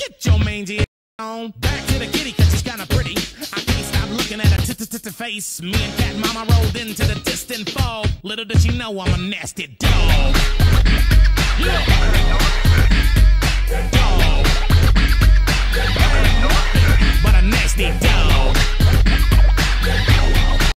Get your mangy on. Back to the kitty, cause she's kinda pretty. I can't stop looking at her face. Me and Cat Mama rolled into the distant fog. Little did she know I'm a nasty dog. Yeah.